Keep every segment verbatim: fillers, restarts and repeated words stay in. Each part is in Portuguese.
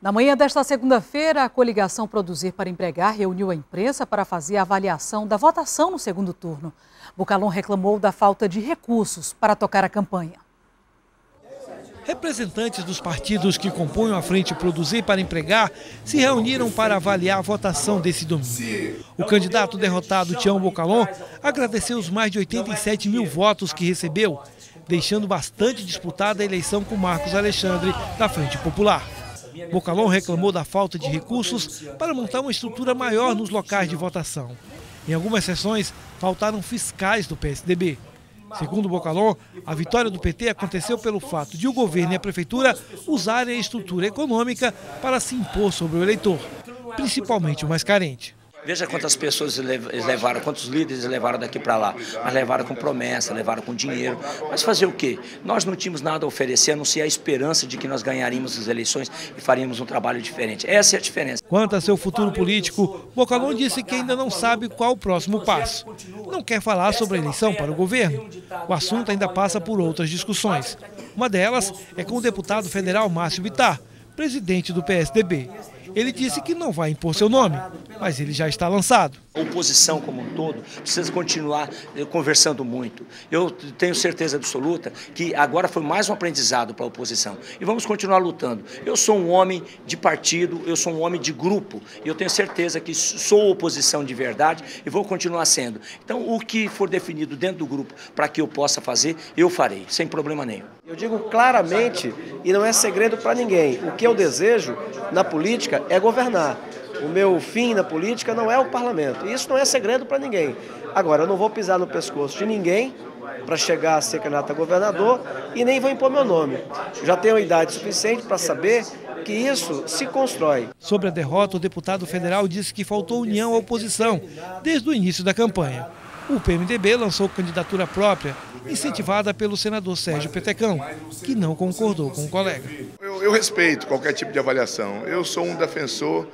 Na manhã desta segunda-feira, a coligação Produzir para Empregar reuniu a imprensa para fazer a avaliação da votação no segundo turno. Bocalhon reclamou da falta de recursos para tocar a campanha. Representantes dos partidos que compõem a Frente Produzir para Empregar se reuniram para avaliar a votação desse domingo. O candidato derrotado, Tião Bocalhon, agradeceu os mais de oitenta e sete mil votos que recebeu, deixando bastante disputada a eleição com Marcos Alexandre, da Frente Popular. Bocalhon reclamou da falta de recursos para montar uma estrutura maior nos locais de votação. Em algumas sessões, faltaram fiscais do P S D B. Segundo Bocalhon, a vitória do P T aconteceu pelo fato de o governo e a prefeitura usarem a estrutura econômica para se impor sobre o eleitor, principalmente o mais carente. Veja quantas pessoas eles levaram, quantos líderes eles levaram daqui para lá. Mas levaram com promessa, levaram com dinheiro. Mas fazer o quê? Nós não tínhamos nada a oferecer, a não ser a esperança de que nós ganharíamos as eleições e faríamos um trabalho diferente. Essa é a diferença. Quanto a seu futuro político, Bocalhon disse que ainda não sabe qual o próximo passo. Não quer falar sobre a eleição para o governo. O assunto ainda passa por outras discussões. Uma delas é com o deputado federal Márcio Bittar, presidente do P S D B. Ele disse que não vai impor seu nome, mas ele já está lançado. A oposição como um todo precisa continuar conversando muito. Eu tenho certeza absoluta que agora foi mais um aprendizado para a oposição. E vamos continuar lutando. Eu sou um homem de partido, eu sou um homem de grupo. E eu tenho certeza que sou oposição de verdade e vou continuar sendo. Então, o que for definido dentro do grupo para que eu possa fazer, eu farei, sem problema nenhum. Eu digo claramente, e não é segredo para ninguém, o que eu desejo na política é governar. O meu fim na política não é o parlamento. E isso não é segredo para ninguém. Agora, eu não vou pisar no pescoço de ninguém para chegar a ser candidato a governador e nem vou impor meu nome. Já tenho idade suficiente para saber que isso se constrói. Sobre a derrota, o deputado federal disse que faltou união à oposição desde o início da campanha. O P M D B lançou candidatura própria, incentivada pelo senador Sérgio Petecão, que não concordou com o colega. Eu, eu respeito qualquer tipo de avaliação. Eu sou um defensor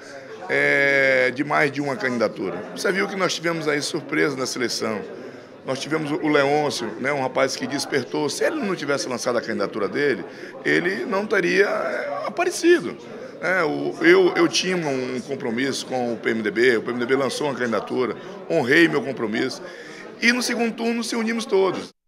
é, de mais de uma candidatura. Você viu que nós tivemos aí surpresa na seleção. Nós tivemos o Leôncio, né, um rapaz que despertou. Se ele não tivesse lançado a candidatura dele, ele não teria aparecido. É, eu, eu tinha um compromisso com o P M D B, o P M D B lançou uma candidatura, honrei meu compromisso e no segundo turno se unimos todos.